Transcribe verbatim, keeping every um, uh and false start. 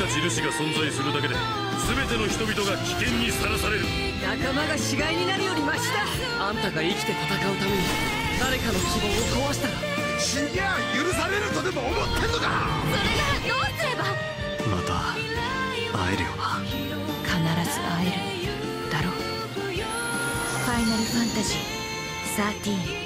印が存在するだけで全ての人々が危険にさらされる。 仲間が死骸になるよりマシだ。 あんたが生きて戦うために誰かの希望を壊したら死にゃ許されるとでも思ってんのか。 それならどうすれば。 また会えるよな。 必ず会えるだろう。ファイナルファンタジーじゅうさん。